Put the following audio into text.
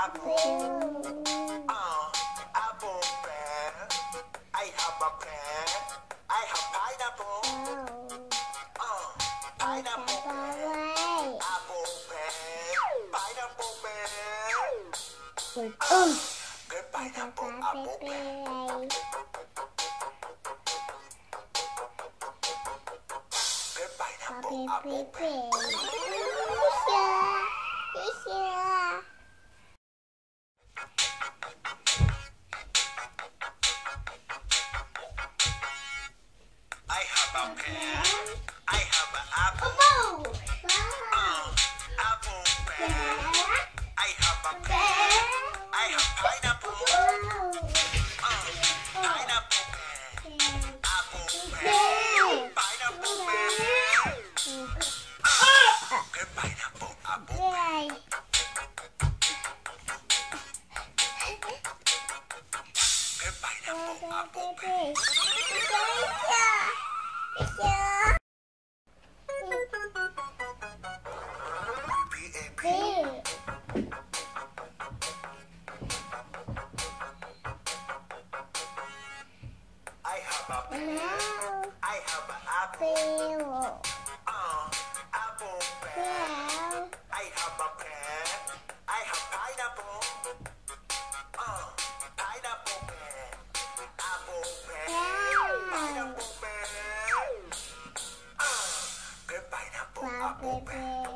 apple. Apple pear. I have a pear. I have pineapple. Pineapple pear. Apple pear. Pineapple pear. Good pineapple apple pear. Good pineapple apple pear. I have a pear. I have an apple. Apple pear. I have a pear. I have pineapple. Pineapple pear. Apple pear. Pineapple pear. Good pineapple apple pear. Good pineapple apple pear. PPAP. I have a pear. I have an apple. Apple pear. I have a pear. I have pineapple. Pineapple pear. Apple pear. Pineapple pear. Good pineapple apple pear.